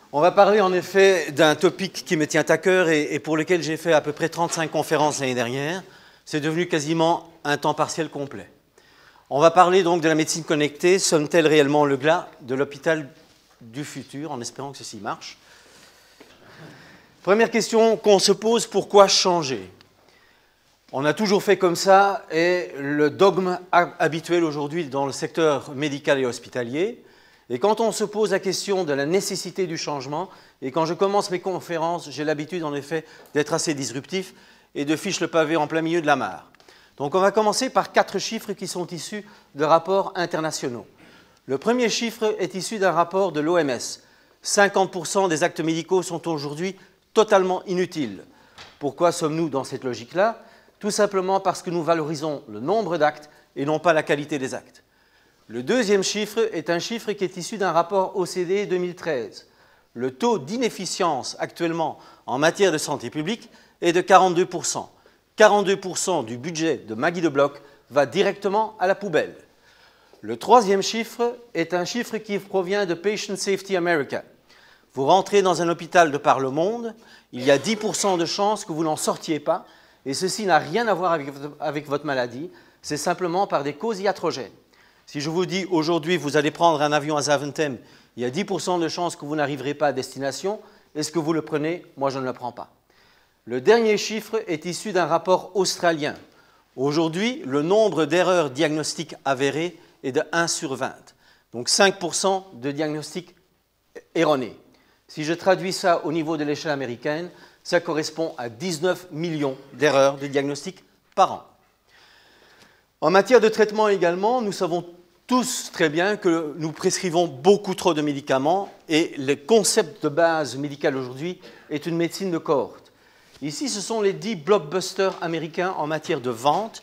On va parler en effet d'un topic qui me tient à cœur et pour lequel j'ai fait à peu près 35 conférences l'année dernière. C'est devenu quasiment un temps partiel complet. On va parler donc de la médecine connectée. Sommes-elles réellement le glas de l'hôpital du futur, en espérant que ceci marche? Première question qu'on se pose, pourquoi changer? On a toujours fait comme ça et le dogme habituel aujourd'hui dans le secteur médical et hospitalier. Et quand on se pose la question de la nécessité du changement, et quand je commence mes conférences, j'ai l'habitude en effet d'être assez disruptif et de fiche le pavé en plein milieu de la mare. Donc on va commencer par 4 chiffres qui sont issus de rapports internationaux. Le premier chiffre est issu d'un rapport de l'OMS. 50% des actes médicaux sont aujourd'hui totalement inutiles. Pourquoi sommes-nous dans cette logique-là? Tout simplement parce que nous valorisons le nombre d'actes et non pas la qualité des actes. Le deuxième chiffre est un chiffre qui est issu d'un rapport OCDE 2013. Le taux d'inefficience actuellement en matière de santé publique est de 42%. 42% du budget de Maggie de Bloch va directement à la poubelle. Le troisième chiffre est un chiffre qui provient de Patient Safety America. Vous rentrez dans un hôpital de par le monde, il y a 10% de chances que vous n'en sortiez pas, et ceci n'a rien à voir avec votre maladie, c'est simplement par des causes iatrogènes. Si je vous dis aujourd'hui vous allez prendre un avion à Zaventem, il y a 10% de chances que vous n'arriverez pas à destination, est-ce que vous le prenez? Moi je ne le prends pas. Le dernier chiffre est issu d'un rapport australien. Aujourd'hui, le nombre d'erreurs diagnostiques avérées est de 1 sur 20, donc 5% de diagnostics erronés. Si je traduis ça au niveau de l'échelle américaine, ça correspond à 19 millions d'erreurs de diagnostic par an. En matière de traitement également, nous savons tous très bien que nous prescrivons beaucoup trop de médicaments et le concept de base médical aujourd'hui est une médecine de cohorte. Ici, ce sont les 10 blockbusters américains en matière de vente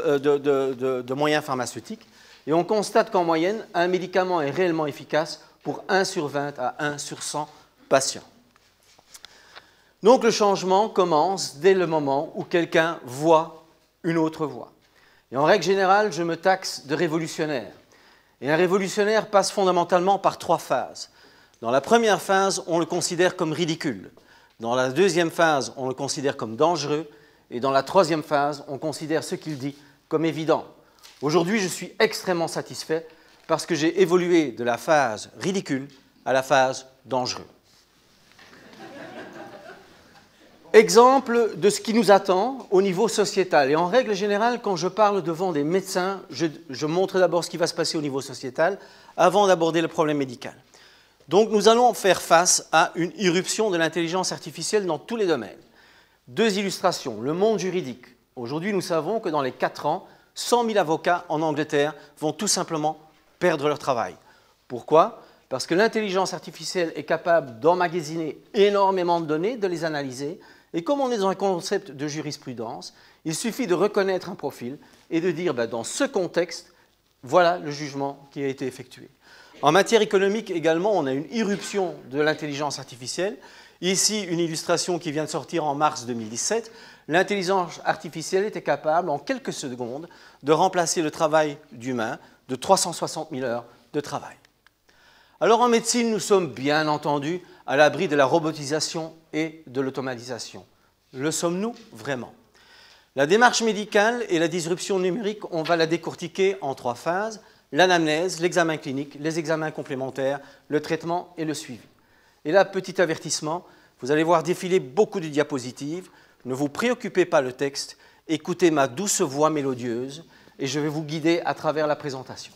de moyens pharmaceutiques et on constate qu'en moyenne, un médicament est réellement efficace pour 1 sur 20 à 1 sur 100 patients. Donc le changement commence dès le moment où quelqu'un voit une autre voie. Et en règle générale, je me taxe de révolutionnaire. Et un révolutionnaire passe fondamentalement par 3 phases. Dans la première phase, on le considère comme ridicule. Dans la deuxième phase, on le considère comme dangereux. Et dans la troisième phase, on considère ce qu'il dit comme évident. Aujourd'hui, je suis extrêmement satisfait parce que j'ai évolué de la phase ridicule à la phase dangereux. Exemple de ce qui nous attend au niveau sociétal. Et en règle générale, quand je parle devant des médecins, je montre d'abord ce qui va se passer au niveau sociétal avant d'aborder le problème médical. Donc nous allons faire face à une irruption de l'intelligence artificielle dans tous les domaines. 2 illustrations. Le monde juridique. Aujourd'hui, nous savons que dans les 4 ans, 100 000 avocats en Angleterre vont tout simplement perdre leur travail. Pourquoi? Parce que l'intelligence artificielle est capable d'emmagasiner énormément de données, de les analyser. Et comme on est dans un concept de jurisprudence, il suffit de reconnaître un profil et de dire, dans ce contexte, voilà le jugement qui a été effectué. En matière économique également, on a une irruption de l'intelligence artificielle. Ici, une illustration qui vient de sortir en mars 2017. L'intelligence artificielle était capable, en quelques secondes, de remplacer le travail d'humain de 360 000 heures de travail. Alors en médecine, nous sommes bien entendu à l'abri de la robotisation et de l'automatisation. Le sommes-nous vraiment? La démarche médicale et la disruption numérique, on va la décortiquer en 3 phases. L'anamnèse, l'examen clinique, les examens complémentaires, le traitement et le suivi. Et là, petit avertissement, vous allez voir défiler beaucoup de diapositives. Ne vous préoccupez pas le texte, écoutez ma douce voix mélodieuse et je vais vous guider à travers la présentation.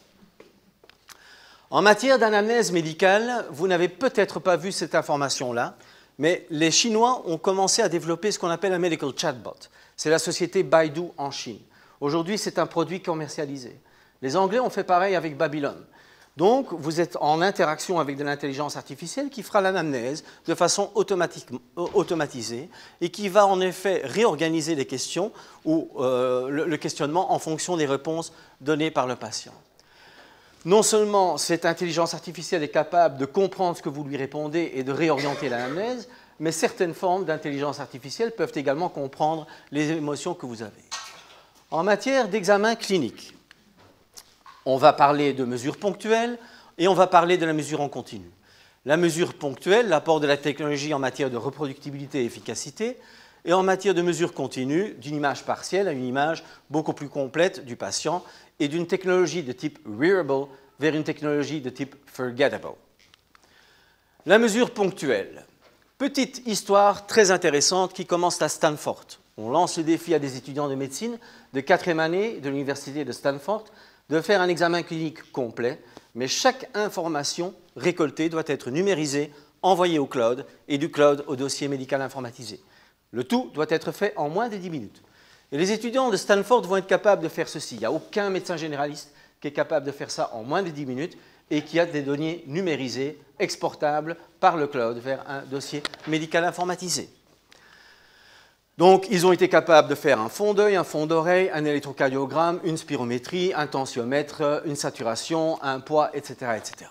En matière d'anamnèse médicale, vous n'avez peut-être pas vu cette information-là, mais les Chinois ont commencé à développer ce qu'on appelle un medical chatbot. C'est la société Baidu en Chine. Aujourd'hui, c'est un produit commercialisé. Les Anglais ont fait pareil avec Babylon. Donc, vous êtes en interaction avec de l'intelligence artificielle qui fera l'anamnèse de façon automatisée et qui va en effet réorganiser les questions ou le questionnement en fonction des réponses données par le patient. Non seulement cette intelligence artificielle est capable de comprendre ce que vous lui répondez et de réorienter l'anamnèse, mais certaines formes d'intelligence artificielle peuvent également comprendre les émotions que vous avez. En matière d'examen clinique, on va parler de mesures ponctuelles et on va parler de la mesure en continu. La mesure ponctuelle, l'apport de la technologie en matière de reproductibilité et efficacité, et en matière de mesure continue, d'une image partielle à une image beaucoup plus complète du patient et d'une technologie de type wearable vers une technologie de type forgettable. La mesure ponctuelle. Petite histoire très intéressante qui commence à Stanford. On lance le défi à des étudiants de médecine de 4e année de l'université de Stanford de faire un examen clinique complet, mais chaque information récoltée doit être numérisée, envoyée au cloud et du cloud au dossier médical informatisé. Le tout doit être fait en moins de 10 minutes. Et les étudiants de Stanford vont être capables de faire ceci. Il n'y a aucun médecin généraliste qui est capable de faire ça en moins de 10 minutes et qui a des données numérisées, exportables par le cloud vers un dossier médical informatisé. Donc, ils ont été capables de faire un fond d'œil, un fond d'oreille, un électrocardiogramme, une spirométrie, un tensiomètre, une saturation, un poids, etc., etc.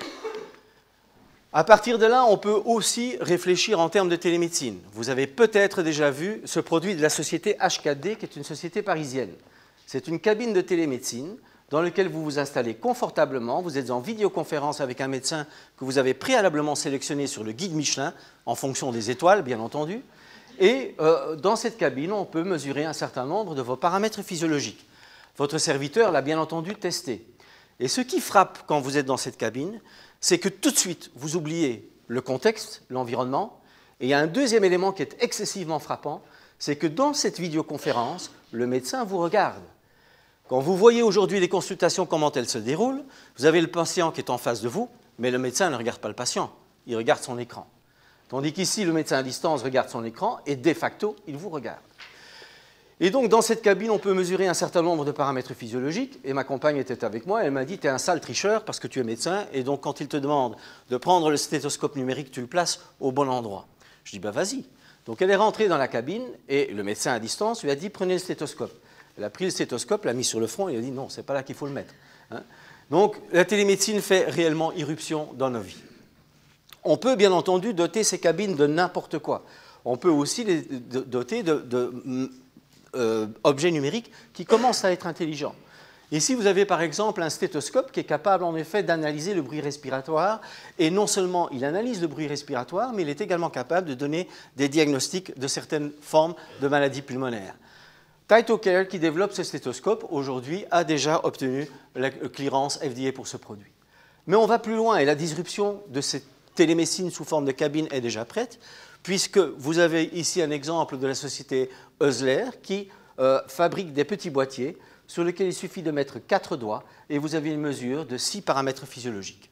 À partir de là, on peut aussi réfléchir en termes de télémédecine. Vous avez peut-être déjà vu ce produit de la société H4D, qui est une société parisienne. C'est une cabine de télémédecine dans laquelle vous vous installez confortablement. Vous êtes en vidéoconférence avec un médecin que vous avez préalablement sélectionné sur le guide Michelin, en fonction des étoiles, bien entendu. Et dans cette cabine, on peut mesurer un certain nombre de vos paramètres physiologiques. Votre serviteur l'a bien entendu testé. Et ce qui frappe quand vous êtes dans cette cabine, c'est que tout de suite, vous oubliez le contexte, l'environnement. Et il y a un deuxième élément qui est excessivement frappant, c'est que dans cette vidéoconférence, le médecin vous regarde. Quand vous voyez aujourd'hui les consultations, comment elles se déroulent, vous avez le patient qui est en face de vous, mais le médecin ne regarde pas le patient, il regarde son écran. Tandis qu'ici, le médecin à distance regarde son écran et de facto, il vous regarde. Et donc, dans cette cabine, on peut mesurer un certain nombre de paramètres physiologiques. Et ma compagne était avec moi, elle m'a dit « tu es un sale tricheur parce que tu es médecin. Et donc, quand il te demande de prendre le stéthoscope numérique, tu le places au bon endroit. » Je dis « bah vas-y ». Donc, elle est rentrée dans la cabine et le médecin à distance lui a dit « prenez le stéthoscope ». Elle a pris le stéthoscope, l'a mis sur le front et elle a dit « non, c'est pas là qu'il faut le mettre hein ». Donc, la télémédecine fait réellement irruption dans nos vies. On peut bien entendu doter ces cabines de n'importe quoi. On peut aussi les doter d'objets numériques qui commencent à être intelligents. Ici, vous avez par exemple un stéthoscope qui est capable en effet d'analyser le bruit respiratoire. Et non seulement il analyse le bruit respiratoire, mais il est également capable de donner des diagnostics de certaines formes de maladies pulmonaires. TytoCare, qui développe ce stéthoscope, aujourd'hui a déjà obtenu la clearance FDA pour ce produit. Mais on va plus loin et la disruption de cette télémédecine sous forme de cabine est déjà prête, puisque vous avez ici un exemple de la société Osler qui fabrique des petits boîtiers sur lesquels il suffit de mettre 4 doigts et vous avez une mesure de 6 paramètres physiologiques.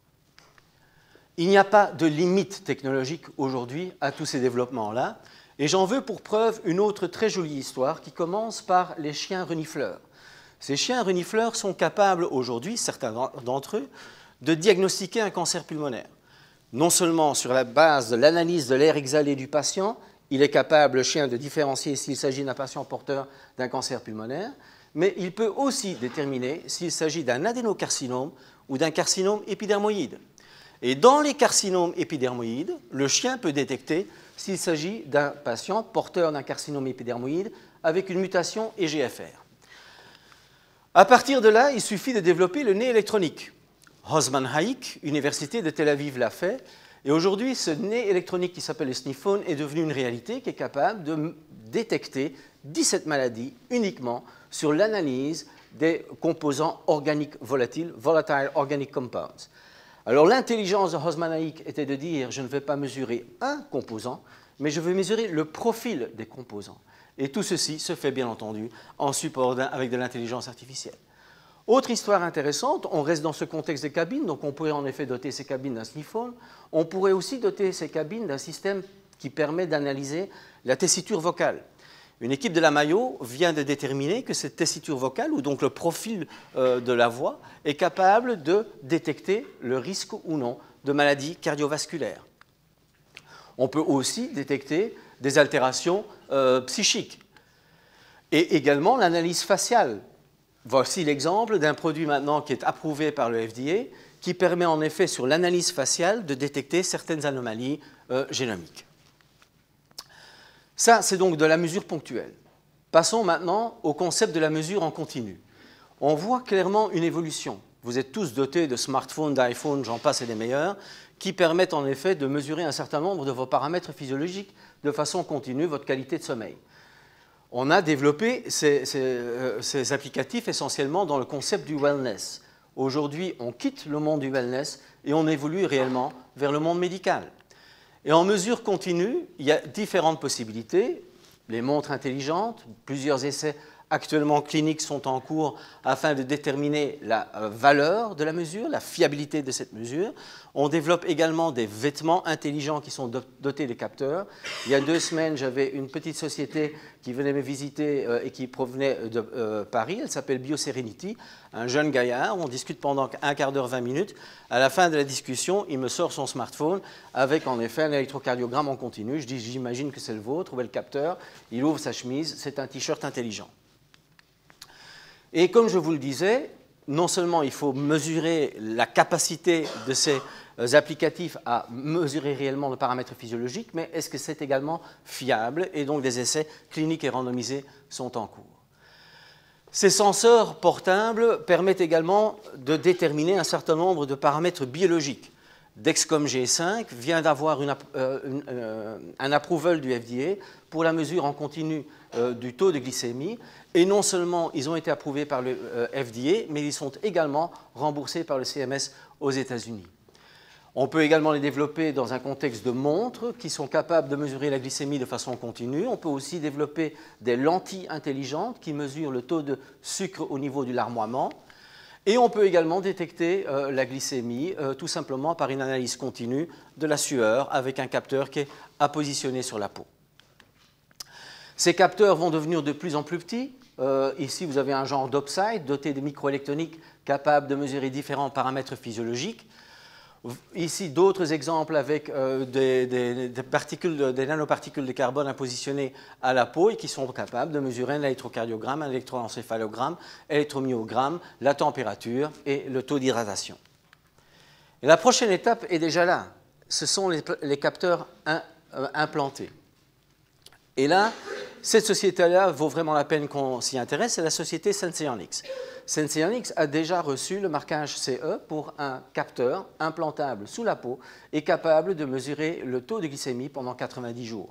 Il n'y a pas de limite technologique aujourd'hui à tous ces développements-là, et j'en veux pour preuve une autre très jolie histoire qui commence par les chiens renifleurs. Ces chiens renifleurs sont capables aujourd'hui, certains d'entre eux, de diagnostiquer un cancer pulmonaire. Non seulement sur la base de l'analyse de l'air exhalé du patient, il est capable, le chien, de différencier s'il s'agit d'un patient porteur d'un cancer pulmonaire, mais il peut aussi déterminer s'il s'agit d'un adénocarcinome ou d'un carcinome épidermoïde. Et dans les carcinomes épidermoïdes, le chien peut détecter s'il s'agit d'un patient porteur d'un carcinome épidermoïde avec une mutation EGFR. À partir de là, il suffit de développer le nez électronique. Osman Haïk, Université de Tel Aviv, l'a fait. Et aujourd'hui, ce nez électronique qui s'appelle le Sniffphone est devenu une réalité qui est capable de détecter 17 maladies uniquement sur l'analyse des composants organiques volatiles, volatile organic compounds. Alors l'intelligence de Osman Haïk était de dire je ne vais pas mesurer un composant, mais je vais mesurer le profil des composants. Et tout ceci se fait bien entendu en support avec de l'intelligence artificielle. Autre histoire intéressante, on reste dans ce contexte de cabines, donc on pourrait en effet doter ces cabines d'un sniffphone. On pourrait aussi doter ces cabines d'un système qui permet d'analyser la tessiture vocale. Une équipe de la Mayo vient de déterminer que cette tessiture vocale, ou donc le profil de la voix, est capable de détecter le risque ou non de maladies cardiovasculaires. On peut aussi détecter des altérations psychiques. Et également l'analyse faciale. Voici l'exemple d'un produit maintenant qui est approuvé par le FDA, qui permet en effet sur l'analyse faciale de détecter certaines anomalies génomiques. Ça, c'est donc de la mesure ponctuelle. Passons maintenant au concept de la mesure en continu. On voit clairement une évolution. vous êtes tous dotés de smartphones, d'iPhone, j'en passe et des meilleurs, qui permettent en effet de mesurer un certain nombre de vos paramètres physiologiques de façon continue, votre qualité de sommeil. On a développé ces applicatifs essentiellement dans le concept du wellness. Aujourd'hui, on quitte le monde du wellness et on évolue réellement vers le monde médical. Et en mesure continue, il y a différentes possibilités. Les montres intelligentes, plusieurs essais actuellement cliniques sont en cours afin de déterminer la valeur de la mesure, la fiabilité de cette mesure. On développe également des vêtements intelligents qui sont dotés de capteurs. Il y a 2 semaines, j'avais une petite société qui venait me visiter et qui provenait de Paris. Elle s'appelle BioSerenity, un jeune gaillard. On discute pendant un quart d'heure, 20 minutes. À la fin de la discussion, il me sort son smartphone avec en effet un électrocardiogramme en continu. Je dis, j'imagine que c'est le vôtre, où est le capteur? Il ouvre sa chemise, c'est un t-shirt intelligent. Et comme je vous le disais, non seulement il faut mesurer la capacité de ces applicatifs à mesurer réellement le paramètre physiologique, mais est-ce que c'est également fiable? Et donc des essais cliniques et randomisés sont en cours. Ces senseurs portables permettent également de déterminer un certain nombre de paramètres biologiques. Dexcom G5 vient d'avoir un approval du FDA pour la mesure en continu du taux de glycémie. Et non seulement ils ont été approuvés par le FDA, mais ils sont également remboursés par le CMS aux États-Unis. On peut également les développer dans un contexte de montres qui sont capables de mesurer la glycémie de façon continue. On peut aussi développer des lentilles intelligentes qui mesurent le taux de sucre au niveau du larmoiement. Et on peut également détecter la glycémie tout simplement par une analyse continue de la sueur avec un capteur qui est à positionner sur la peau. Ces capteurs vont devenir de plus en plus petits. Ici, vous avez un genre d'Opside doté de microélectroniques capables de mesurer différents paramètres physiologiques. Ici, d'autres exemples avec des nanoparticules de carbone à positionner à la peau et qui sont capables de mesurer un électrocardiogramme, un électroencéphalogramme, électromyogramme, la température et le taux d'hydratation. Et la prochaine étape est déjà là. Ce sont les capteurs implantés. Et là, cette société-là vaut vraiment la peine qu'on s'y intéresse, c'est la société Senseonics. Senseonics a déjà reçu le marquage CE pour un capteur implantable sous la peau et capable de mesurer le taux de glycémie pendant 90 jours.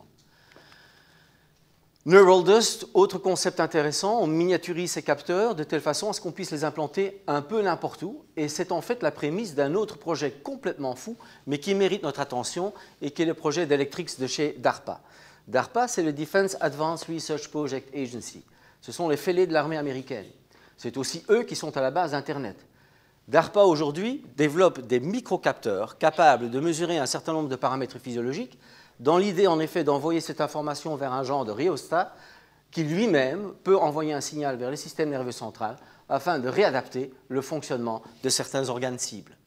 Neural Dust, autre concept intéressant, on miniaturise ces capteurs de telle façon à ce qu'on puisse les implanter un peu n'importe où. Et c'est en fait la prémisse d'un autre projet complètement fou, mais qui mérite notre attention et qui est le projet d'Electrix de chez DARPA. DARPA, c'est le Defense Advanced Research Project Agency. Ce sont les fêlés de l'armée américaine. C'est aussi eux qui sont à la base d'Internet. DARPA, aujourd'hui, développe des microcapteurs capables de mesurer un certain nombre de paramètres physiologiques, dans l'idée, en effet, d'envoyer cette information vers un genre de rhéostat qui, lui-même, peut envoyer un signal vers le système nerveux central afin de réadapter le fonctionnement de certains organes cibles.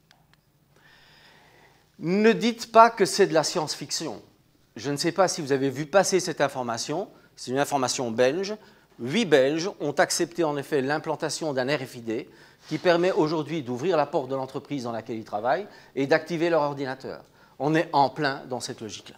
Ne dites pas que c'est de la science-fiction. Je ne sais pas si vous avez vu passer cette information, c'est une information belge. 8 Belges ont accepté en effet l'implantation d'un RFID qui permet aujourd'hui d'ouvrir la porte de l'entreprise dans laquelle ils travaillent et d'activer leur ordinateur. On est en plein dans cette logique-là.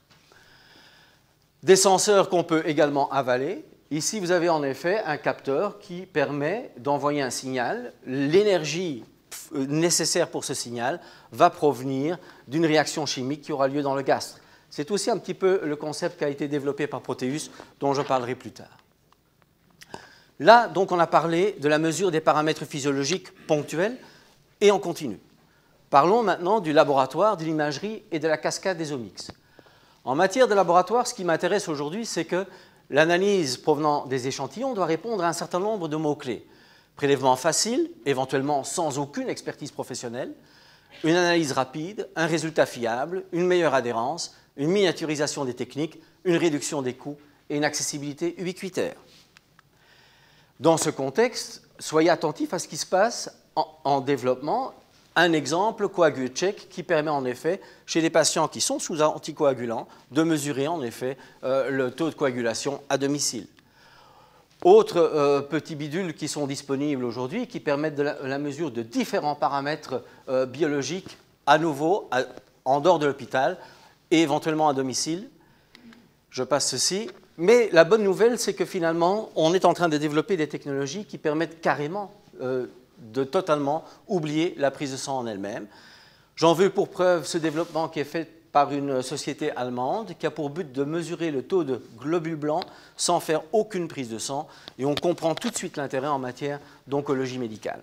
Des senseurs qu'on peut également avaler. Ici, vous avez en effet un capteur qui permet d'envoyer un signal. L'énergie nécessaire pour ce signal va provenir d'une réaction chimique qui aura lieu dans le gastre. C'est aussi un petit peu le concept qui a été développé par Proteus, dont je parlerai plus tard. Là, donc, on a parlé de la mesure des paramètres physiologiques ponctuels et en continu. Parlons maintenant du laboratoire, de l'imagerie et de la cascade des omics. En matière de laboratoire, ce qui m'intéresse aujourd'hui, c'est que l'analyse provenant des échantillons doit répondre à un certain nombre de mots-clés. Prélèvement facile, éventuellement sans aucune expertise professionnelle, une analyse rapide, un résultat fiable, une meilleure adhérence, une miniaturisation des techniques, une réduction des coûts et une accessibilité ubiquitaire. Dans ce contexte, soyez attentifs à ce qui se passe en développement. Un exemple, CoagulCheck, qui permet en effet, chez les patients qui sont sous anticoagulants, de mesurer en effet le taux de coagulation à domicile. Autres petits bidules qui sont disponibles aujourd'hui, qui permettent la mesure de différents paramètres biologiques, à nouveau, en dehors de l'hôpital, et éventuellement à domicile. Je passe ceci. Mais la bonne nouvelle, c'est que finalement, on est en train de développer des technologies qui permettent carrément de totalement oublier la prise de sang en elle-même. J'en veux pour preuve ce développement qui est fait par une société allemande qui a pour but de mesurer le taux de globules blancs sans faire aucune prise de sang. Et on comprend tout de suite l'intérêt en matière d'oncologie médicale.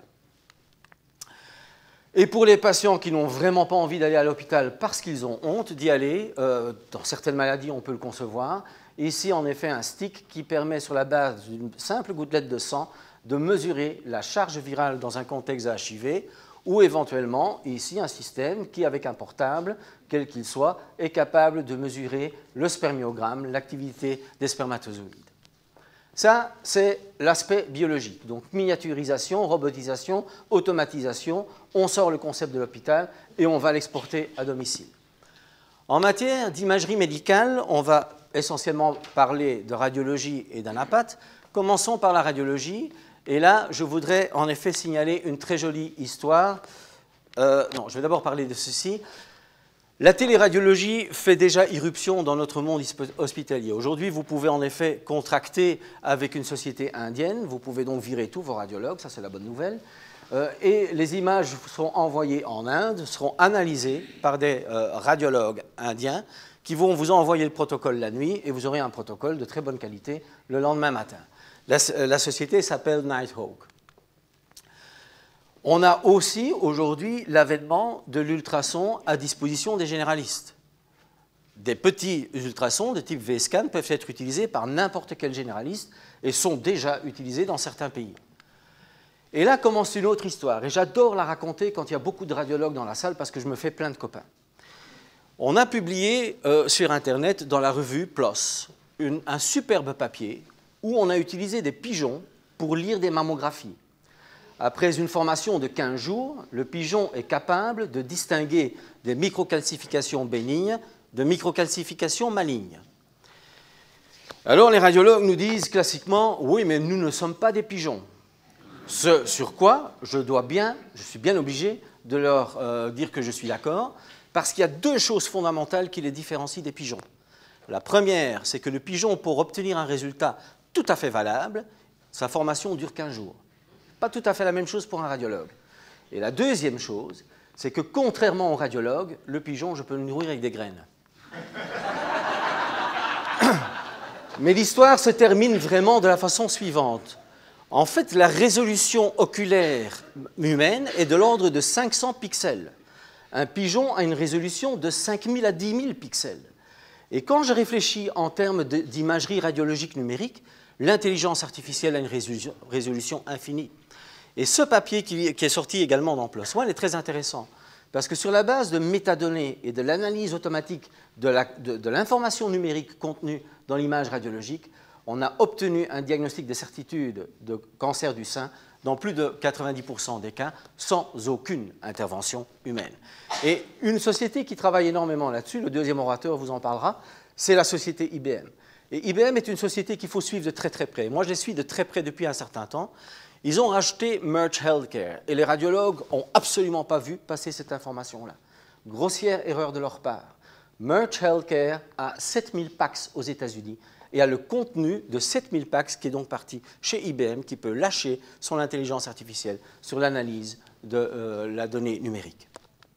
Et pour les patients qui n'ont vraiment pas envie d'aller à l'hôpital parce qu'ils ont honte d'y aller, dans certaines maladies on peut le concevoir, ici en effet un stick qui permet sur la base d'une simple gouttelette de sang de mesurer la charge virale dans un contexte HIV, ou éventuellement, ici, un système qui, avec un portable, quel qu'il soit, est capable de mesurer le spermiogramme, l'activité des spermatozoïdes. Ça, c'est l'aspect biologique. Donc, miniaturisation, robotisation, automatisation, on sort le concept de l'hôpital et on va l'exporter à domicile. En matière d'imagerie médicale, on va essentiellement parler de radiologie et d'anapath. Commençons par la radiologie. Et là, je voudrais en effet signaler une très jolie histoire. Non, je vais d'abord parler de ceci. La téléradiologie fait déjà irruption dans notre monde hospitalier. Aujourd'hui, vous pouvez en effet contracter avec une société indienne. Vous pouvez donc virer tous vos radiologues, ça c'est la bonne nouvelle. Et les images seront envoyées en Inde, seront analysées par des radiologues indiens qui vont vous envoyer le protocole la nuit et vous aurez un protocole de très bonne qualité le lendemain matin. La société s'appelle Nighthawk. On a aussi aujourd'hui l'avènement de l'ultrason à disposition des généralistes. Des petits ultrasons de type V-scan peuvent être utilisés par n'importe quel généraliste et sont déjà utilisés dans certains pays. Et là commence une autre histoire, et j'adore la raconter quand il y a beaucoup de radiologues dans la salle parce que je me fais plein de copains. On a publié sur Internet, dans la revue PLOS, un superbe papier où on a utilisé des pigeons pour lire des mammographies. Après une formation de 15 jours, le pigeon est capable de distinguer des microcalcifications bénignes de microcalcifications malignes. Alors les radiologues nous disent classiquement « oui, mais nous ne sommes pas des pigeons ». Ce sur quoi je suis bien obligé de leur dire que je suis d'accord, parce qu'il y a deux choses fondamentales qui les différencient des pigeons. La première, c'est que le pigeon, pour obtenir un résultat tout à fait valable, sa formation dure 15 jours. Pas tout à fait la même chose pour un radiologue. Et la deuxième chose, c'est que contrairement au radiologue, le pigeon, je peux le nourrir avec des graines. Mais l'histoire se termine vraiment de la façon suivante. En fait, la résolution oculaire humaine est de l'ordre de 500 pixels. Un pigeon a une résolution de 5000 à 10 000 pixels. Et quand je réfléchis en termes d'imagerie radiologique numérique, l'intelligence artificielle a une résolution infinie. Et ce papier qui est sorti également dans PLOS ONE est très intéressant, parce que sur la base de métadonnées et de l'analyse automatique de l'information numérique contenue dans l'image radiologique, on a obtenu un diagnostic de certitude de cancer du sein dans plus de 90% des cas, sans aucune intervention humaine. Et une société qui travaille énormément là-dessus, le deuxième orateur vous en parlera, c'est la société IBM. Et IBM est une société qu'il faut suivre de très très près. Moi, je les suis de très près depuis un certain temps. Ils ont racheté Merck Healthcare et les radiologues n'ont absolument pas vu passer cette information-là. Grossière erreur de leur part. Merck Healthcare a 7000 PACS aux États-Unis et a le contenu de 7000 PACS qui est donc parti chez IBM, qui peut lâcher son intelligence artificielle sur l'analyse de la donnée numérique.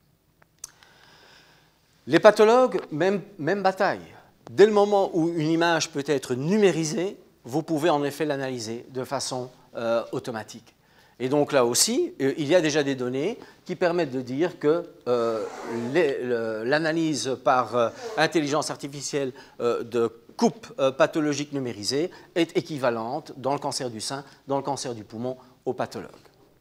Les pathologues, même bataille. Dès le moment où une image peut être numérisée, vous pouvez en effet l'analyser de façon automatique. Et donc là aussi, il y a déjà des données qui permettent de dire que l'analyse par intelligence artificielle de coupe pathologique numérisée est équivalente dans le cancer du sein, dans le cancer du poumon, aux pathologues.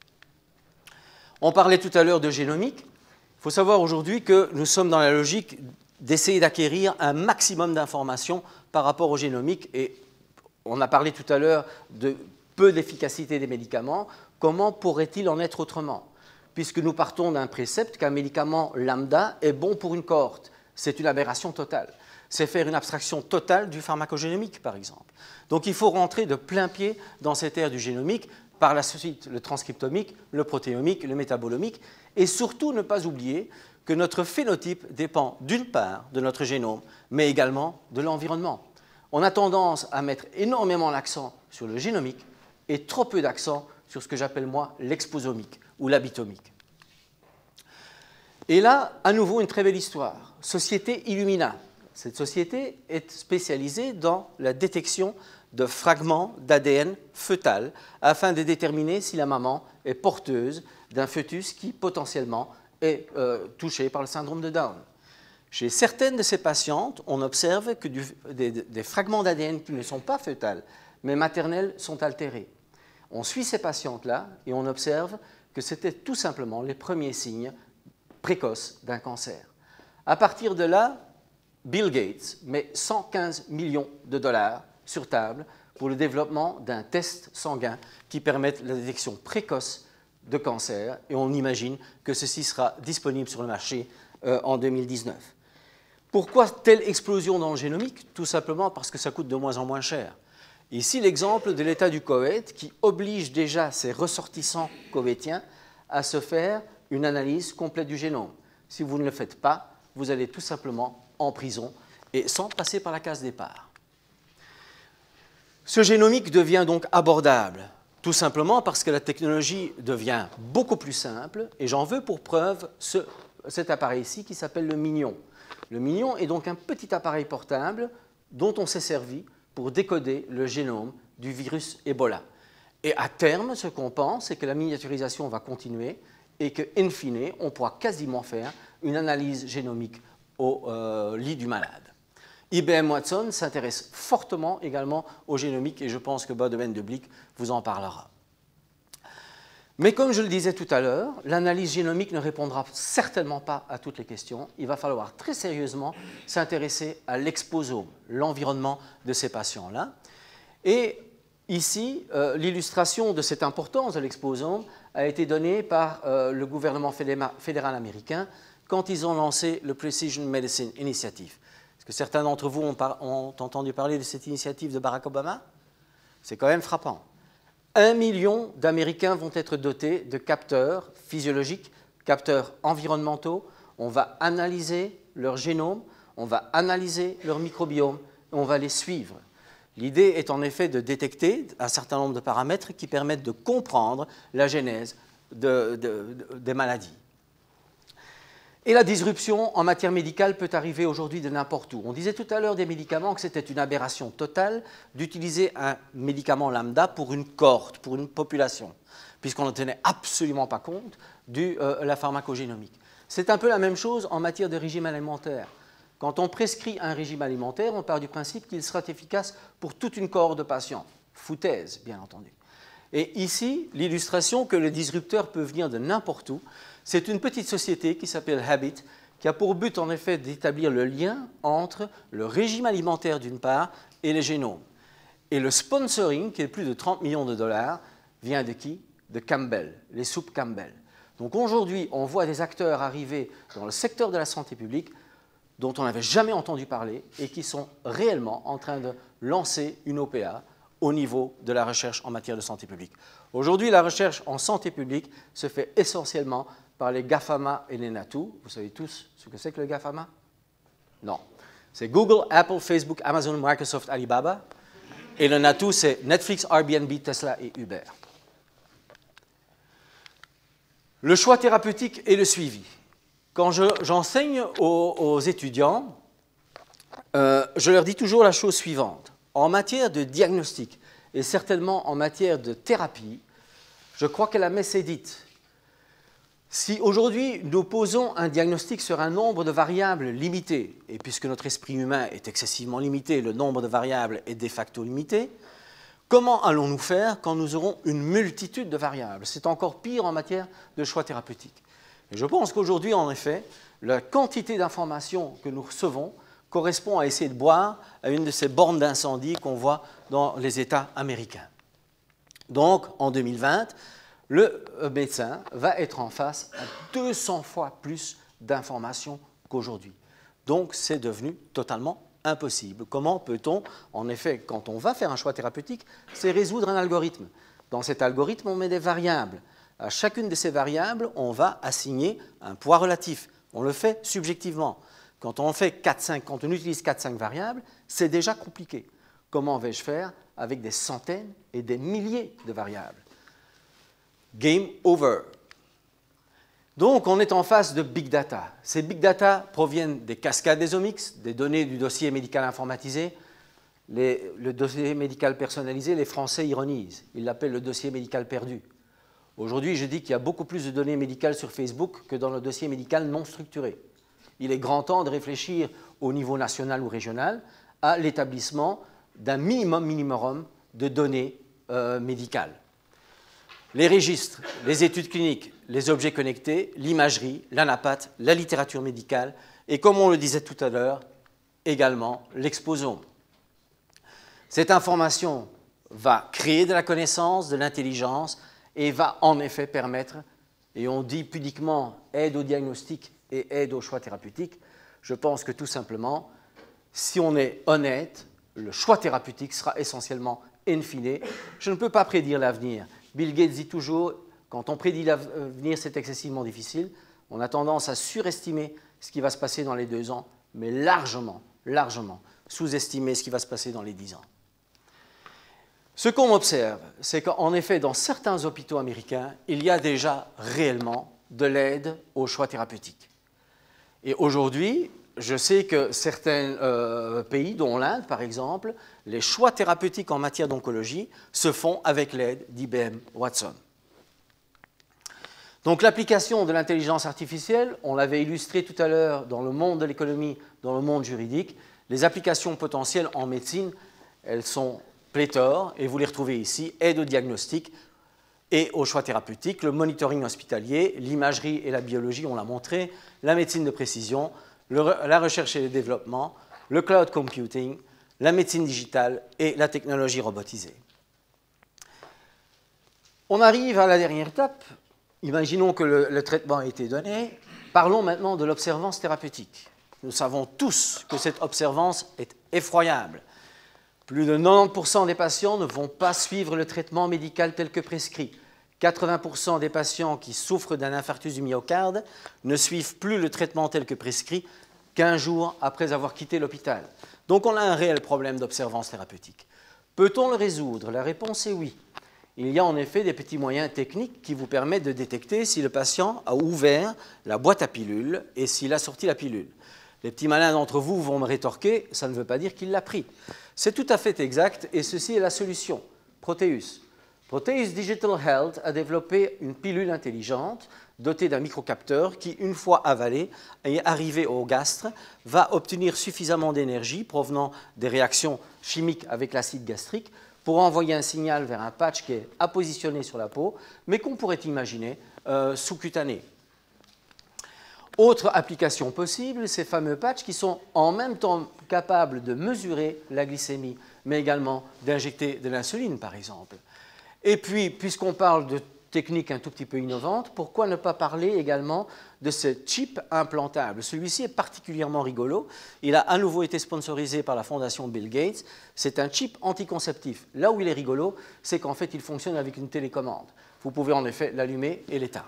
On parlait tout à l'heure de génomique. Il faut savoir aujourd'hui que nous sommes dans la logique d'essayer d'acquérir un maximum d'informations par rapport au génomique. Et on a parlé tout à l'heure de peu d'efficacité des médicaments. Comment pourrait-il en être autrement? Puisque nous partons d'un précepte qu'un médicament lambda est bon pour une cohorte. C'est une aberration totale. C'est faire une abstraction totale du pharmacogénomique, par exemple. Donc il faut rentrer de plein pied dans cette ère du génomique, par la suite le transcriptomique, le protéomique, le métabolomique, et surtout ne pas oublier que notre phénotype dépend d'une part de notre génome, mais également de l'environnement. On a tendance à mettre énormément l'accent sur le génomique et trop peu d'accent sur ce que j'appelle moi l'exposomique ou l'habitomique. Et là, à nouveau, une très belle histoire. Société Illumina. Cette société est spécialisée dans la détection de fragments d'ADN fœtal afin de déterminer si la maman est porteuse d'un fœtus qui potentiellement est touché par le syndrome de Down. Chez certaines de ces patientes, on observe que des fragments d'ADN qui ne sont pas fœtales, mais maternels, sont altérés. On suit ces patientes-là et on observe que c'était tout simplement les premiers signes précoces d'un cancer. À partir de là, Bill Gates met 115 millions de dollars sur table pour le développement d'un test sanguin qui permette la détection précoce de cancer et on imagine que ceci sera disponible sur le marché en 2019. Pourquoi telle explosion dans le génomique? Tout simplement parce que ça coûte de moins en moins cher. Ici, l'exemple de l'État du Koweït qui oblige déjà ses ressortissants koweïtiens à se faire une analyse complète du génome. Si vous ne le faites pas, vous allez tout simplement en prison et sans passer par la case départ. Ce génomique devient donc abordable, tout simplement parce que la technologie devient beaucoup plus simple et j'en veux pour preuve cet appareil-ci qui s'appelle le Mignon. Le Mignon est donc un petit appareil portable dont on s'est servi pour décoder le génome du virus Ebola. Et à terme, ce qu'on pense, c'est que la miniaturisation va continuer et qu'in fine, on pourra quasiment faire une analyse génomique au lit du malade. IBM Watson s'intéresse fortement également au génomique et je pense que Boudewijn de Bliek vous en parlera. Mais comme je le disais tout à l'heure, l'analyse génomique ne répondra certainement pas à toutes les questions. Il va falloir très sérieusement s'intéresser à l'exposome, l'environnement de ces patients-là. Et ici, l'illustration de cette importance de l'exposome a été donnée par le gouvernement fédéral américain quand ils ont lancé le Precision Medicine Initiative. Est-ce que certains d'entre vous ont entendu parler de cette initiative de Barack Obama? C'est quand même frappant. 1 million d'Américains vont être dotés de capteurs physiologiques, capteurs environnementaux. On va analyser leur génome, on va analyser leur microbiome et on va les suivre. L'idée est en effet de détecter un certain nombre de paramètres qui permettent de comprendre la genèse des maladies. Et la disruption en matière médicale peut arriver aujourd'hui de n'importe où. On disait tout à l'heure des médicaments que c'était une aberration totale d'utiliser un médicament lambda pour une cohorte, pour une population, puisqu'on ne tenait absolument pas compte de la pharmacogénomique. C'est un peu la même chose en matière de régime alimentaire. Quand on prescrit un régime alimentaire, on part du principe qu'il sera efficace pour toute une cohorte de patients. Foutaise, bien entendu. Et ici, l'illustration que le disrupteur peut venir de n'importe où, c'est une petite société qui s'appelle Habit, qui a pour but en effet d'établir le lien entre le régime alimentaire d'une part et les génomes. Et le sponsoring, qui est de plus de 30 millions de dollars, vient de qui? De Campbell, les soupes Campbell. Donc aujourd'hui, on voit des acteurs arriver dans le secteur de la santé publique dont on n'avait jamais entendu parler et qui sont réellement en train de lancer une OPA au niveau de la recherche en matière de santé publique. Aujourd'hui, la recherche en santé publique se fait essentiellement par les GAFAMA et les NATU. Vous savez tous ce que c'est que le GAFAMA? Non. C'est Google, Apple, Facebook, Amazon, Microsoft, Alibaba. Et le NATU, c'est Netflix, Airbnb, Tesla et Uber. Le choix thérapeutique et le suivi. Quand j'enseigne aux étudiants, je leur dis toujours la chose suivante. En matière de diagnostic et certainement en matière de thérapie, je crois que la messe est dite. Si aujourd'hui nous posons un diagnostic sur un nombre de variables limité, et puisque notre esprit humain est excessivement limité, le nombre de variables est de facto limité, comment allons-nous faire quand nous aurons une multitude de variables? C'est encore pire en matière de choix thérapeutique. Et je pense qu'aujourd'hui, en effet, la quantité d'informations que nous recevons correspond à essayer de boire à une de ces bornes d'incendie qu'on voit dans les États américains. Donc, en 2020, le médecin va être en face à 200 fois plus d'informations qu'aujourd'hui. Donc, c'est devenu totalement impossible. Comment peut-on, en effet, quand on va faire un choix thérapeutique, c'est résoudre un algorithme. Dans cet algorithme, on met des variables. À chacune de ces variables, on va assigner un poids relatif. On le fait subjectivement. Quand on utilise 4-5 variables, c'est déjà compliqué. Comment vais-je faire avec des centaines et des milliers de variables? game over. Donc, on est en face de big data. Ces big data proviennent des cascades des omics, des données du dossier médical informatisé. Le dossier médical personnalisé, les Français ironisent. Ils l'appellent le dossier médical perdu. Aujourd'hui, je dis qu'il y a beaucoup plus de données médicales sur Facebook que dans le dossier médical non structuré. Il est grand temps de réfléchir au niveau national ou régional à l'établissement d'un minimum de données médicales. Les registres, les études cliniques, les objets connectés, l'imagerie, l'anapath, la littérature médicale et, comme on le disait tout à l'heure, également l'exposome. Cette information va créer de la connaissance, de l'intelligence et va en effet permettre, et on dit pudiquement aide au diagnostic et aide au choix thérapeutique, je pense que tout simplement, si on est honnête, le choix thérapeutique sera essentiellement in fine. Je ne peux pas prédire l'avenir. Bill Gates dit toujours, quand on prédit l'avenir, c'est excessivement difficile. On a tendance à surestimer ce qui va se passer dans les 2 ans, mais largement sous-estimer ce qui va se passer dans les 10 ans. Ce qu'on observe, c'est qu'en effet, dans certains hôpitaux américains, il y a déjà réellement de l'aide au choix thérapeutique. Et aujourd'hui, je sais que certains pays, dont l'Inde par exemple, les choix thérapeutiques en matière d'oncologie se font avec l'aide d'IBM Watson. Donc l'application de l'intelligence artificielle, on l'avait illustré tout à l'heure dans le monde de l'économie, dans le monde juridique, les applications potentielles en médecine, elles sont pléthores, et vous les retrouvez ici, aide au diagnostic et au choix thérapeutique, le monitoring hospitalier, l'imagerie et la biologie, on l'a montré, la médecine de précision, la recherche et le développement, le cloud computing, la médecine digitale et la technologie robotisée. On arrive à la dernière étape. Imaginons que le traitement a été donné. Parlons maintenant de l'observance thérapeutique. Nous savons tous que cette observance est effroyable. Plus de 90% des patients ne vont pas suivre le traitement médical tel que prescrit. 80% des patients qui souffrent d'un infarctus du myocarde ne suivent plus le traitement tel que prescrit 15 jours après avoir quitté l'hôpital. Donc on a un réel problème d'observance thérapeutique. Peut-on le résoudre? La réponse est oui. Il y a en effet des petits moyens techniques qui vous permettent de détecter si le patient a ouvert la boîte à pilules et s'il a sorti la pilule. Les petits malins d'entre vous vont me rétorquer, ça ne veut pas dire qu'il l'a pris. C'est tout à fait exact et ceci est la solution. Proteus. Proteus Digital Health a développé une pilule intelligente dotée d'un microcapteur qui, une fois avalée et arrivée au gastre, va obtenir suffisamment d'énergie provenant des réactions chimiques avec l'acide gastrique pour envoyer un signal vers un patch qui est appositionné sur la peau, mais qu'on pourrait imaginer sous-cutané. Autre application possible, ces fameux patchs qui sont en même temps capables de mesurer la glycémie, mais également d'injecter de l'insuline, par exemple. Et puis, puisqu'on parle de techniques un tout petit peu innovantes, pourquoi ne pas parler également de ce chip implantable? Celui-ci est particulièrement rigolo. Il a à nouveau été sponsorisé par la fondation Bill Gates. C'est un chip anticonceptif. Là où il est rigolo, c'est qu'en fait, il fonctionne avec une télécommande. Vous pouvez en effet l'allumer et l'éteindre.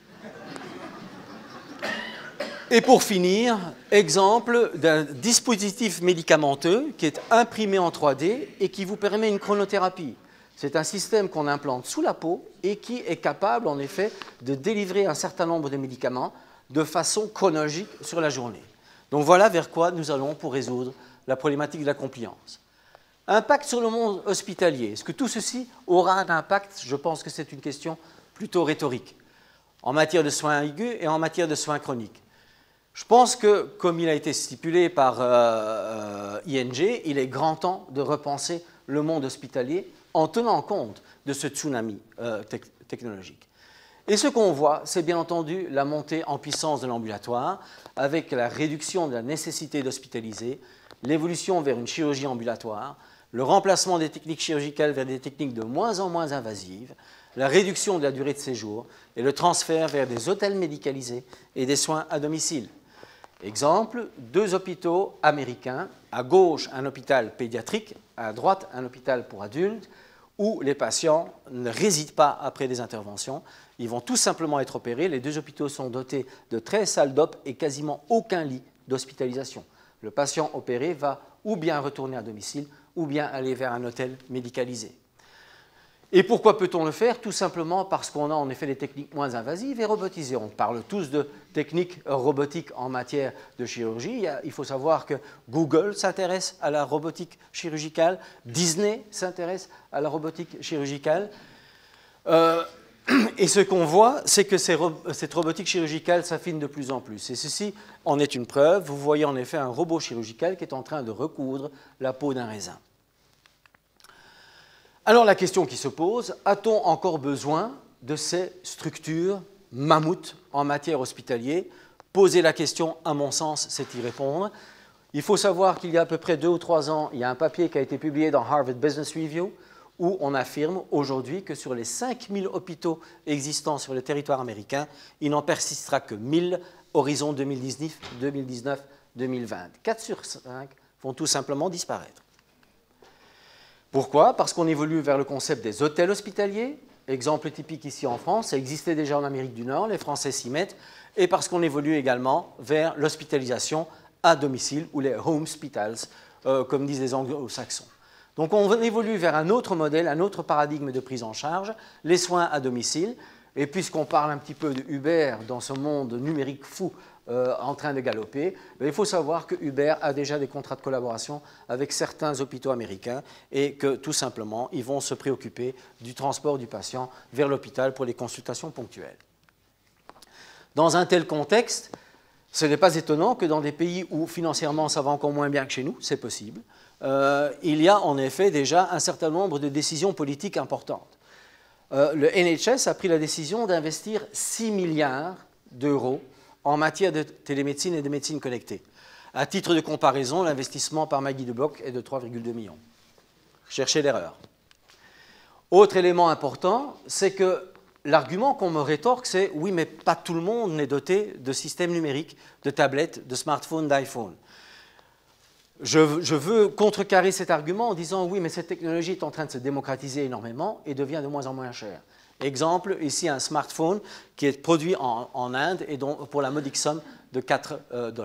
Et pour finir, exemple d'un dispositif médicamenteux qui est imprimé en 3D et qui vous permet une chronothérapie. C'est un système qu'on implante sous la peau et qui est capable, en effet, de délivrer un certain nombre de médicaments de façon chronologique sur la journée. Donc voilà vers quoi nous allons pour résoudre la problématique de la compliance. Impact sur le monde hospitalier. Est-ce que tout ceci aura un impact? Je pense que c'est une question plutôt rhétorique, en matière de soins aigus et en matière de soins chroniques. Je pense que, comme il a été stipulé par ING, il est grand temps de repenser le monde hospitalier en tenant compte de ce tsunami technologique. Et ce qu'on voit, c'est bien entendu la montée en puissance de l'ambulatoire, avec la réduction de la nécessité d'hospitaliser, l'évolution vers une chirurgie ambulatoire, le remplacement des techniques chirurgicales vers des techniques de moins en moins invasives, la réduction de la durée de séjour et le transfert vers des hôtels médicalisés et des soins à domicile. Exemple, 2 hôpitaux américains, à gauche un hôpital pédiatrique, à droite un hôpital pour adultes, où les patients ne résident pas après des interventions, ils vont tout simplement être opérés. Les 2 hôpitaux sont dotés de 13 salles d'op et quasiment aucun lit d'hospitalisation. Le patient opéré va ou bien retourner à domicile, ou bien aller vers un hôtel médicalisé. Et pourquoi peut-on le faire? Tout simplement parce qu'on a en effet des techniques moins invasives et robotisées. On parle tous de techniques robotiques en matière de chirurgie. Il faut savoir que Google s'intéresse à la robotique chirurgicale, Disney s'intéresse à la robotique chirurgicale. Et ce qu'on voit, c'est que cette robotique chirurgicale s'affine de plus en plus. Et ceci en est une preuve. Vous voyez en effet un robot chirurgical qui est en train de recoudre la peau d'un raisin. Alors la question qui se pose, a-t-on encore besoin de ces structures mammouths en matière hospitalière? Poser la question, à mon sens, c'est y répondre. Il faut savoir qu'il y a à peu près 2 ou 3 ans, il y a un papier qui a été publié dans Harvard Business Review où on affirme aujourd'hui que sur les 5000 hôpitaux existants sur le territoire américain, il n'en persistera que 1000 horizon 2019-2020. 4 sur 5 vont tout simplement disparaître. Pourquoi? Parce qu'on évolue vers le concept des hôtels hospitaliers. Exemple typique ici en France, ça existait déjà en Amérique du Nord, les Français s'y mettent, et parce qu'on évolue également vers l'hospitalisation à domicile ou les home hospitals, comme disent les anglo-saxons. Donc on évolue vers un autre modèle, un autre paradigme de prise en charge, les soins à domicile. Et puisqu'on parle un petit peu de Uber dans ce monde numérique fou en train de galoper, il faut savoir que Uber a déjà des contrats de collaboration avec certains hôpitaux américains et que tout simplement, ils vont se préoccuper du transport du patient vers l'hôpital pour les consultations ponctuelles. Dans un tel contexte, ce n'est pas étonnant que dans des pays où financièrement ça va encore moins bien que chez nous, c'est possible, il y a en effet déjà un certain nombre de décisions politiques importantes. Le NHS a pris la décision d'investir 6 milliards d'euros en matière de télémédecine et de médecine connectée. À titre de comparaison, l'investissement par Maggie de Bloch est de 3,2 millions. Cherchez l'erreur. Autre élément important, c'est que l'argument qu'on me rétorque, c'est « oui, mais pas tout le monde n'est doté de systèmes numériques, de tablettes, de smartphones, d'iPhone ». Je veux contrecarrer cet argument en disant « oui, mais cette technologie est en train de se démocratiser énormément et devient de moins en moins chère ». Exemple, ici un smartphone qui est produit en Inde et dont, pour la modique somme de 4 $.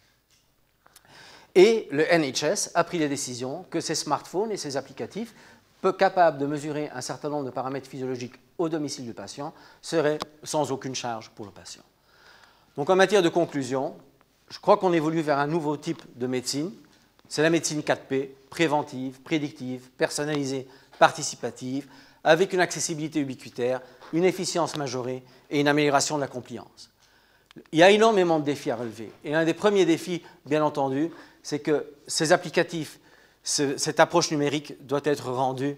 Et le NHS a pris la décision que ces smartphones et ces applicatifs, peu capables de mesurer un certain nombre de paramètres physiologiques au domicile du patient, seraient sans aucune charge pour le patient. Donc en matière de conclusion, je crois qu'on évolue vers un nouveau type de médecine. C'est la médecine 4P, préventive, prédictive, personnalisée, participative, avec une accessibilité ubiquitaire, une efficience majorée et une amélioration de la compliance. Il y a énormément de défis à relever. Et un des premiers défis, bien entendu, c'est que ces applicatifs, cette approche numérique doit être rendue.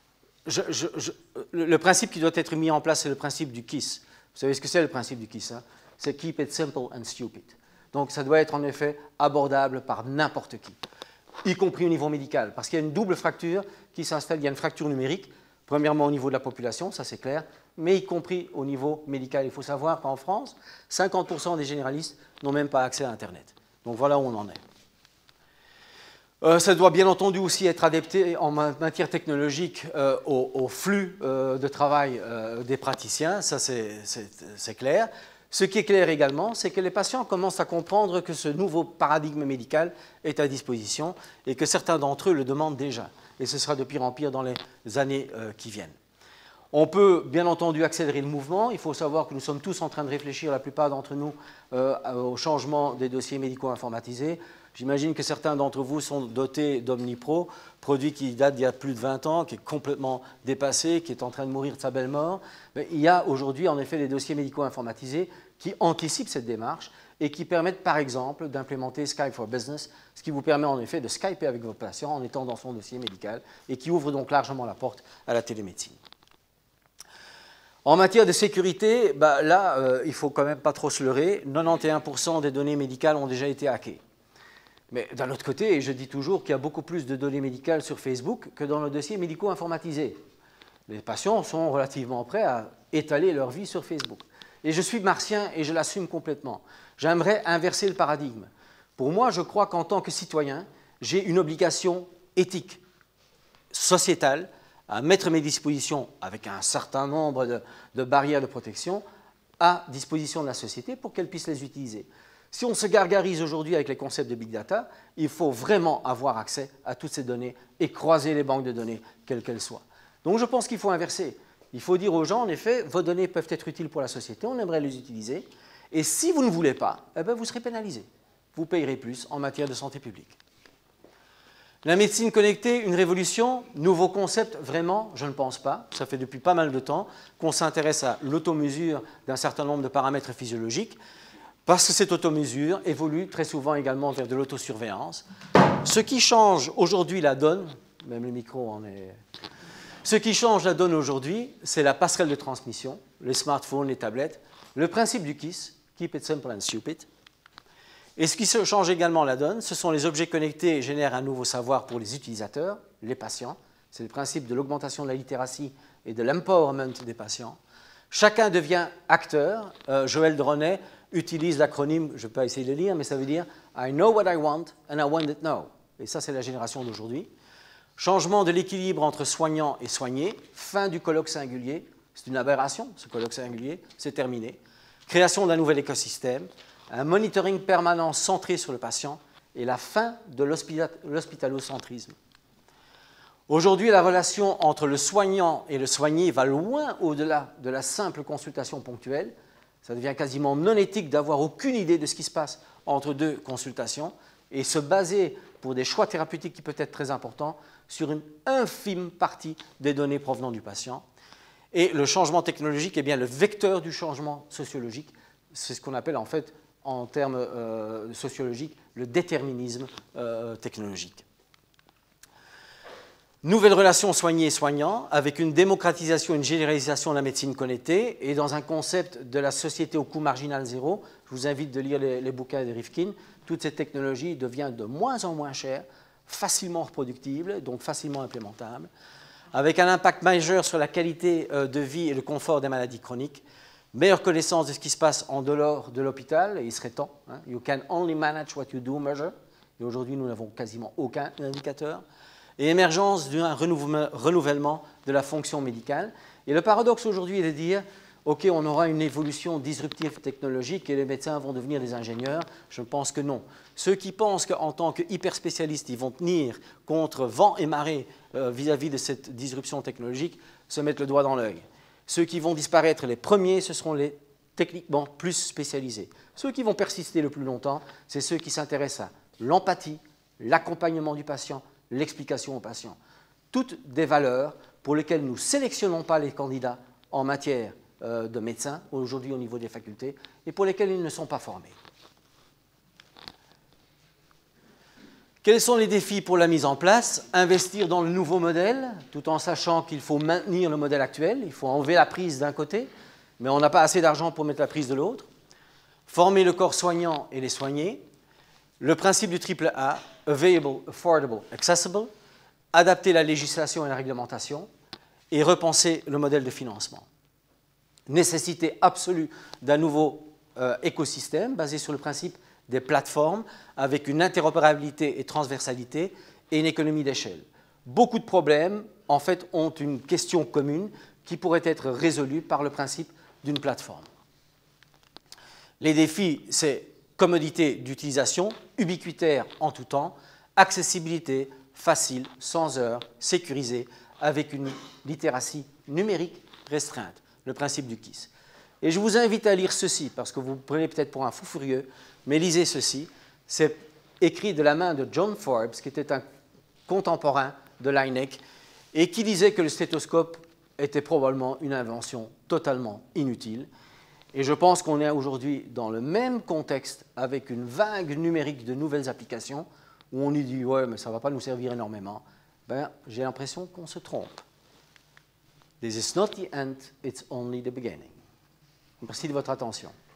Le principe qui doit être mis en place, c'est le principe du KISS. Vous savez ce que c'est le principe du KISS, hein? C'est Keep it simple and stupid. Donc ça doit être en effet abordable par n'importe qui, y compris au niveau médical, parce qu'il y a une double fracture qui s'installe. Il y a une fracture numérique, premièrement au niveau de la population, ça c'est clair, mais y compris au niveau médical. Il faut savoir qu'en France, 50% des généralistes n'ont même pas accès à Internet. Donc voilà où on en est. Ça doit bien entendu aussi être adapté en matière technologique au flux de travail des praticiens, ça c'est clair. Ce qui est clair également, c'est que les patients commencent à comprendre que ce nouveau paradigme médical est à disposition et que certains d'entre eux le demandent déjà. Et ce sera de pire en pire dans les années qui viennent. On peut bien entendu accélérer le mouvement. Il faut savoir que nous sommes tous en train de réfléchir, la plupart d'entre nous, au changement des dossiers médicaux informatisés. J'imagine que certains d'entre vous sont dotés d'OmniPro, produit qui date d'il y a plus de 20 ans, qui est complètement dépassé, qui est en train de mourir de sa belle mort. Mais il y a aujourd'hui en effet des dossiers médicaux informatisés qui anticipent cette démarche et qui permettent par exemple d'implémenter Skype for Business, ce qui vous permet en effet de skyper avec votre patient en étant dans son dossier médical et qui ouvre donc largement la porte à la télémédecine. En matière de sécurité, il ne faut quand même pas trop se leurrer, 91% des données médicales ont déjà été hackées. Mais d'un autre côté, je dis toujours qu'il y a beaucoup plus de données médicales sur Facebook que dans le dossier médico-informatisé. Les patients sont relativement prêts à étaler leur vie sur Facebook. Et je suis martien et je l'assume complètement. J'aimerais inverser le paradigme. Pour moi, je crois qu'en tant que citoyen, j'ai une obligation éthique, sociétale, à mettre mes dispositions avec un certain nombre de barrières de protection à disposition de la société pour qu'elle puisse les utiliser. Si on se gargarise aujourd'hui avec les concepts de Big Data, il faut vraiment avoir accès à toutes ces données et croiser les banques de données, quelles qu'elles soient. Donc je pense qu'il faut inverser. Il faut dire aux gens, en effet, vos données peuvent être utiles pour la société, on aimerait les utiliser, et si vous ne voulez pas, eh bien, vous serez pénalisé. Vous payerez plus en matière de santé publique. La médecine connectée, une révolution, nouveau concept, vraiment, je ne pense pas. Ça fait depuis pas mal de temps qu'on s'intéresse à l'automesure d'un certain nombre de paramètres physiologiques, parce que cette automesure évolue très souvent également vers de l'autosurveillance. Ce qui change aujourd'hui la donne, même le micro en est... Ce qui change la donne aujourd'hui, c'est la passerelle de transmission, les smartphones, les tablettes, le principe du KISS, Keep it simple and stupid. Et ce qui change également la donne, ce sont les objets connectés qui génèrent un nouveau savoir pour les utilisateurs, les patients. C'est le principe de l'augmentation de la littératie et de l'empowerment des patients. Chacun devient acteur. Joël Dronet utilise l'acronyme, je ne vais pas essayer de le lire, mais ça veut dire « I know what I want and I want it now ». Et ça, c'est la génération d'aujourd'hui. Changement de l'équilibre entre soignants et soignés. Fin du colloque singulier. C'est une aberration, ce colloque singulier. C'est terminé. Création d'un nouvel écosystème. Un monitoring permanent centré sur le patient et la fin de l'hospitalocentrisme. Aujourd'hui, la relation entre le soignant et le soigné va loin au-delà de la simple consultation ponctuelle. Ça devient quasiment non éthique d'avoir aucune idée de ce qui se passe entre deux consultations et se baser pour des choix thérapeutiques qui peuvent être très importants sur une infime partie des données provenant du patient. Et le changement technologique est bien le vecteur du changement sociologique. C'est ce qu'on appelle en fait en termes sociologiques, le déterminisme technologique. Nouvelle relation soigné-soignant, avec une démocratisation, une généralisation de la médecine connectée, et dans un concept de la société au coût marginal zéro. Je vous invite de lire les bouquins de Rifkin. Toute cette technologie devient de moins en moins chère, facilement reproductible, donc facilement implémentable, avec un impact majeur sur la qualité de vie et le confort des maladies chroniques. Meilleure connaissance de ce qui se passe en dehors de l'hôpital, et il serait temps. Hein. You can only manage what you do measure. Et aujourd'hui, nous n'avons quasiment aucun indicateur. Et émergence d'un renouvellement de la fonction médicale. Et le paradoxe aujourd'hui est de dire, OK, on aura une évolution disruptive technologique et les médecins vont devenir des ingénieurs. Je pense que non. Ceux qui pensent qu'en tant qu'hyperspécialistes, ils vont tenir contre vent et marée vis-à-vis de cette disruption technologique, se mettent le doigt dans l'œil. Ceux qui vont disparaître les premiers, ce seront les techniquement plus spécialisés. Ceux qui vont persister le plus longtemps, c'est ceux qui s'intéressent à l'empathie, l'accompagnement du patient, l'explication au patient. Toutes des valeurs pour lesquelles nous ne sélectionnons pas les candidats en matière de médecins, aujourd'hui au niveau des facultés, et pour lesquels ils ne sont pas formés. Quels sont les défis pour la mise en place? Investir dans le nouveau modèle, tout en sachant qu'il faut maintenir le modèle actuel, il faut enlever la prise d'un côté, mais on n'a pas assez d'argent pour mettre la prise de l'autre. Former le corps soignant et les soignés. Le principe du triple A, available, affordable, accessible. Adapter la législation et la réglementation et repenser le modèle de financement. Nécessité absolue d'un nouveau écosystème basé sur le principe des plateformes avec une interopérabilité et transversalité et une économie d'échelle. Beaucoup de problèmes, en fait, ont une question commune qui pourrait être résolue par le principe d'une plateforme. Les défis, c'est commodité d'utilisation, ubiquitaire en tout temps, accessibilité, facile, sans heures, sécurisée, avec une littératie numérique restreinte, le principe du KISS. Et je vous invite à lire ceci, parce que vous me prenez peut-être pour un fou furieux, mais lisez ceci. C'est écrit de la main de John Forbes, qui était un contemporain de Laennec, et qui disait que le stéthoscope était probablement une invention totalement inutile. Et je pense qu'on est aujourd'hui dans le même contexte, avec une vague numérique de nouvelles applications, où on nous dit « ouais, mais ça ne va pas nous servir énormément ». Ben, j'ai l'impression qu'on se trompe. This is not the end, it's only the beginning. Merci de votre attention.